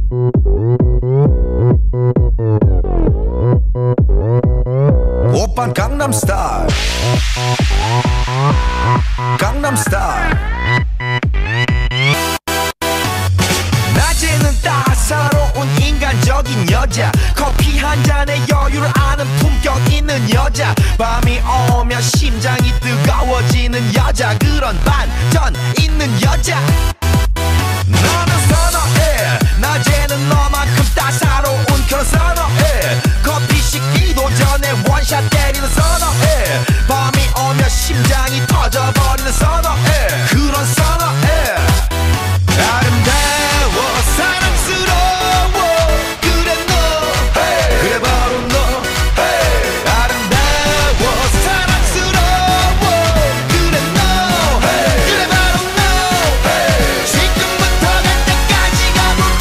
오빤 강남스타일 강남스타일 낮에는 따사로운 인간적인 여자 커피 한 잔에 여유를 아는 품격 있는 여자 밤이 오면 심장이 뜨거워지는 여자 그런 반전 있는 여자 나는 선어해 낮에는 너만큼 따사로운 그런 선어해 커피 식기도 전에 원샷 때리는 선어해 밤이 오면 심장이 터져버리는 선어해 그런 선어해 아름다워 사랑스러워 그래 너 hey. 그래 바로 너 hey. 아름다워 사랑스러워 그래 너 hey. 그래 바로 너 hey. 지금부터 갈 때까지 가볼까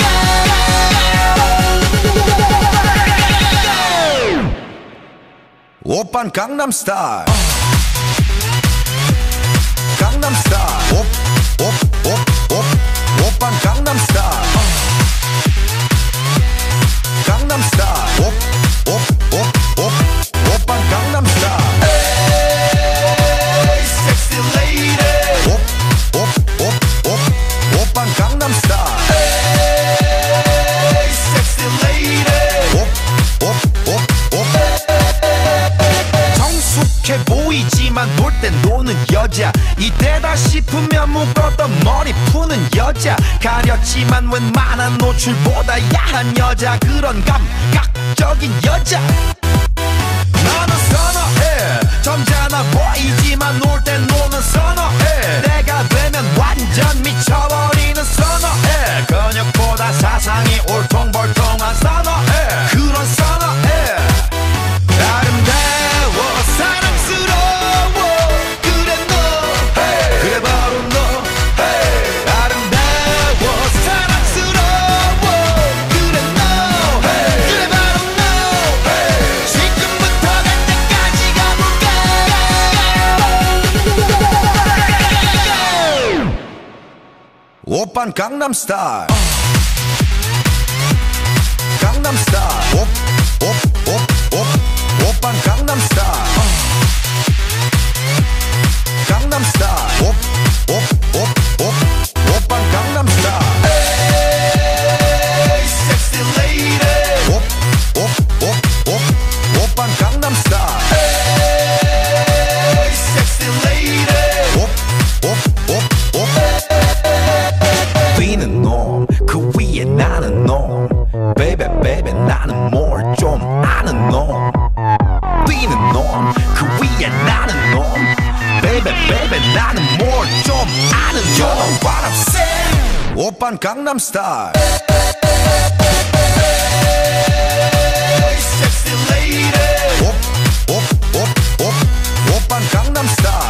오빤 강남스타일 강남스타일 오빤 강남스타일 강남스타일 오빤 강남스타일 에이 섹시 레이디 오빤 강남스타일 에이 섹시 레이디 성숙해 보이지만 놀 땐 노는 여자 이때다 싶으면 묶었던 머리 푸는 여자 가렸지만 웬만한 노출보다 야한 여자 그런 감각적인 여자 나는 선어해 점잖아 보이지만 놀 땐 노는 선어해 내가 되면 완전 미쳐버리는 선어해 근육보다 사상이 울퉁불퉁한 선어해 그런 선어해 아름다워 사랑스러워 그래 너 hey. 그래 바로 너 hey. 아름다워 사랑스러워 그래 너 hey. 그래 바로 너 hey. 지금부터 갈 때까지 가볼까 오빤 강남스타일 강남스타일 오빤 강남스타일 강남스타일 오빤 강남스타일 에이 섹시 레이디 오빤 강남스타일 에이 섹시 레이디 뛰는 놈그 위에 나는 놈 베이베 베이베 나는 뭘 좀 아는 놈 뛰는 놈 그 위에 나는 놈 베이베 베이베 나는 뭘 좀 아는 놈 You know what I'm saying 오빤 강남스타일 Hey sexy lady 오빤 강남스타일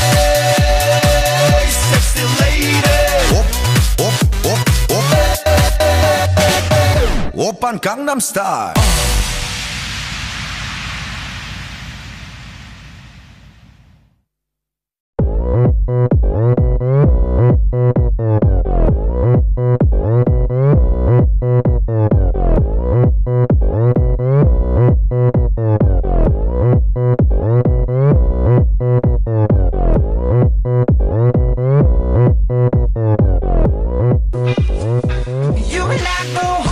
Hey sexy lady 오빤 강남스타일 You and I go